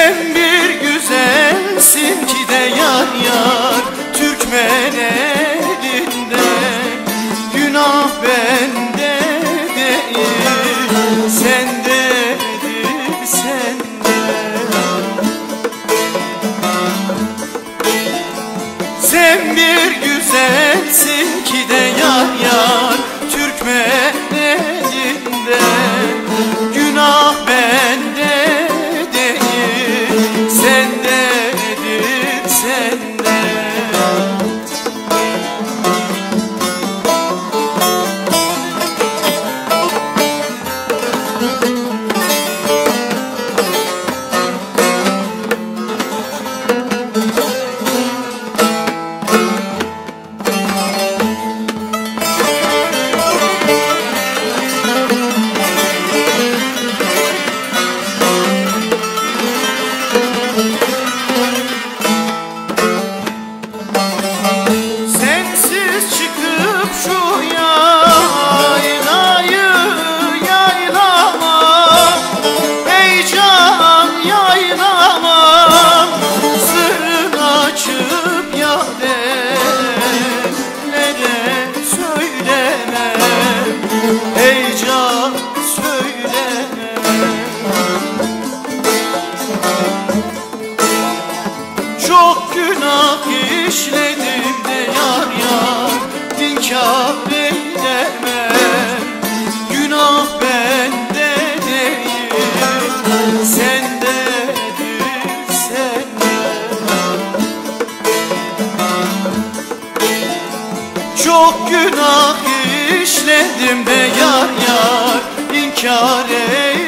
Sen bir güzelsin ki de yar yar Türkmen elinde. Günah bende değil, sendedir, sende. Sen bir güzelsin ki de yar yar Türkmen elinde. Günah bende değil, sendedir, sende. Çok günah işledim de yar yar inkar eylemem. Günah bende değil, sendedir, sende. Çok günah işledim de yar yar inkar eylemem.